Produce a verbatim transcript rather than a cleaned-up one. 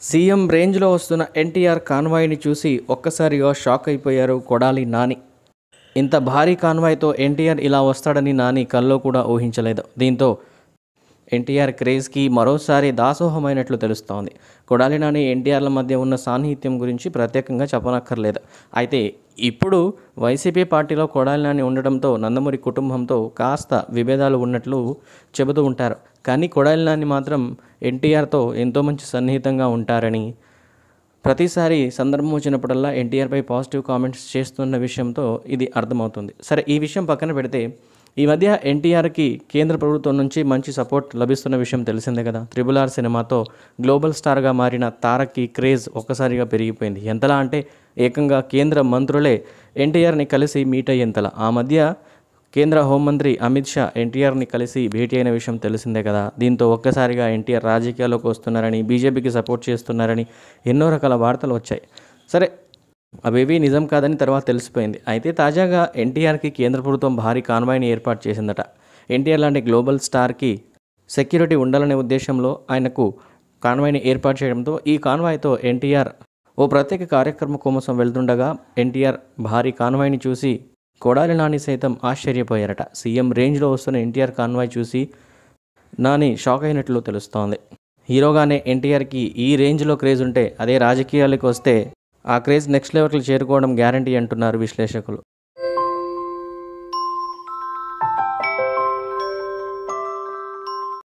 CM రేంజ్లో వస్తున్న ఎన్టీఆర్ కాన్వాయ్ని చూసి ఒక్కసారిగా షాక్ అయిపోయారు కొడాలి నాని. ఇంత భారీ కాన్వాయ్తో ఎన్టీఆర్ ఇలా వస్తాడని నాని కల్లో కూడా ఊహించలేదు. దీంతో ఎన్టీఆర్ క్రేజ్కి మరోసారి దాసోహమైనట్లు తెలుస్తోంది. కొడాలి నాని ఎన్టీఆర్ల మధ్య ఉన్న సాన్నిహిత్యం గురించి ప్రత్యేకంగా చెప్పనక్కర్లేదు. అయితే ఇప్పుడు వైసీపీ పార్టీలో కొడాలి నాని ఉండడంతో నందమూరి కుటుంబంతో కాస్త విభేదాలు ఉన్నట్లు చెబుతూ ఉంటారు. కానీ కొడాలి నాని మాత్రం ఎన్టీఆర్తో ఎంతో మంచి సన్నిహితంగా ఉంటారని, ప్రతిసారి సందర్భం వచ్చినప్పుడల్లా ఎన్టీఆర్పై పాజిటివ్ కామెంట్స్ చేస్తున్న విషయంతో ఇది అర్థమవుతుంది. సరే, ఈ విషయం పక్కన పెడితే ఈ మధ్య ఎన్టీఆర్కి కేంద్ర ప్రభుత్వం నుంచి మంచి సపోర్ట్ లభిస్తున్న విషయం తెలిసిందే కదా. త్రిబుల్ ఆర్ సినిమాతో గ్లోబల్ స్టార్గా మారిన తారక్కి క్రేజ్ ఒక్కసారిగా పెరిగిపోయింది. ఎంతలా అంటే ఏకంగా కేంద్ర మంత్రులే ఎన్టీఆర్ని కలిసి మీట్ అయ్యేంతలా. ఆ మధ్య కేంద్ర హోంమంత్రి అమిత్ షా ఎన్టీఆర్ని కలిసి భేటీ అయిన విషయం తెలిసిందే కదా. దీంతో ఒక్కసారిగా ఎన్టీఆర్ రాజకీయాల్లోకి వస్తున్నారని, బీజేపీకి సపోర్ట్ చేస్తున్నారని ఎన్నో రకాల వార్తలు వచ్చాయి. సరే, అవేవి నిజం కాదని తర్వాత తెలిసిపోయింది. అయితే తాజాగా ఎన్టీఆర్కి కేంద్ర ప్రభుత్వం భారీ కాన్వాయ్ని ఏర్పాటు చేసిందట. ఎన్టీఆర్ లాంటి గ్లోబల్ స్టార్కి సెక్యూరిటీ ఉండాలనే ఉద్దేశంలో ఆయనకు కాన్వాయ్ని ఏర్పాటు చేయడంతో ఈ కాన్వాయ్తో ఎన్టీఆర్ ఓ ప్రత్యేక కార్యక్రమం కోసం వెళ్తుండగా ఎన్టీఆర్ భారీ కాన్వాయ్ని చూసి కొడాలి నాని సైతం ఆశ్చర్యపోయారట. సీఎం రేంజ్లో వస్తున్న ఎన్టీఆర్ కాన్వాయ్ చూసి నాని షాక్ అయినట్లు తెలుస్తోంది. హీరోగానే ఎన్టీఆర్కి ఈ రేంజ్లో క్రేజ్ ఉంటే అదే రాజకీయాలకు వస్తే ఆ క్రేజ్ నెక్స్ట్ లెవెల్కి చేరుకోవడం గ్యారంటీ అంటున్నారు విశ్లేషకులు.